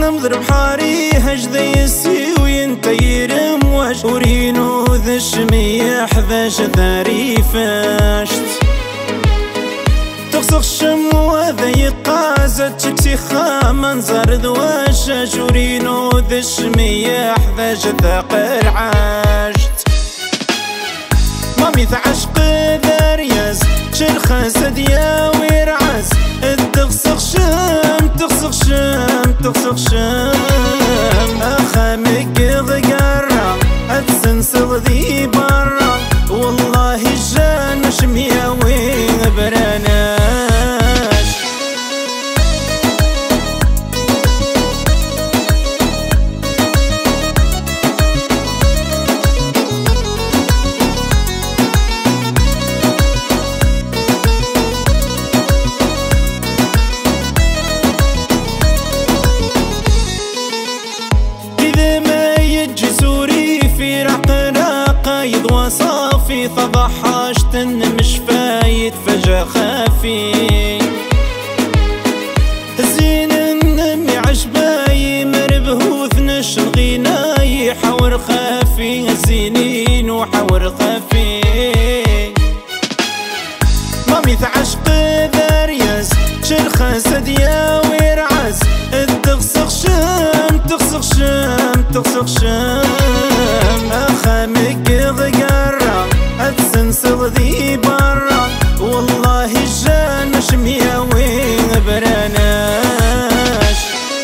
نمضرب حاري هجذي يسيوي انت يرم واش ورينو ذا الشميح ذا جثاري فاشت تغسق الشم وذا يقازت تكسي منظر ذواشا جورينو ذا الشميح ذا جثاق العاشت مامي عشق ذا رياز شرخة سديا ويرعز تغسق شم تغسق شم تغسق شم أخامك غقرة أتسنسل ذي برا والله الجنة شمية وغبرناش صافي فضحشت ان مش فايت فجأة خافي زين النمي عشباي مربهوث نش الغناي حور خافي زينين وحور خافي مامي عشق ذا رياز شرخة سديا ويرعز تغسق شم تغسق شم تغسق شم أخامك غقرة أتسنسل ذي برا والله الجنة شمية وغبرناش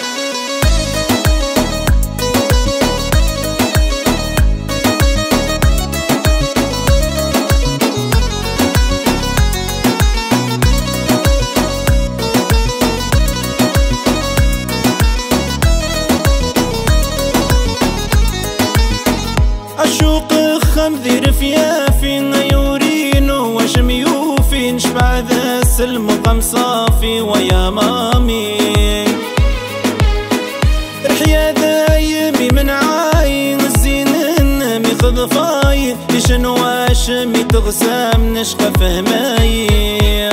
أشوق خمذي رفيافي يورينو وشميوفي نشبع ذا السلم وقم صافي ويا مامي رحيا دايمي من عاين الزين النمي خضفاي يشن واشمي تغسام نشقى فهماي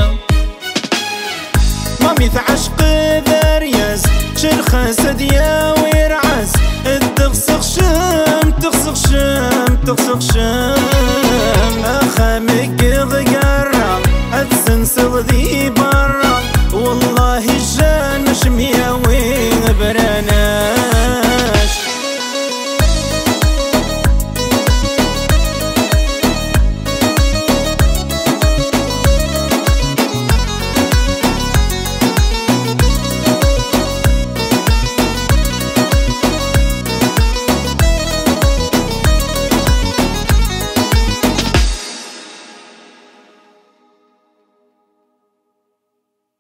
مامي عشق ذا رياز شرخة سديا ويرعز تغسق شم تغسق شم تغسق شم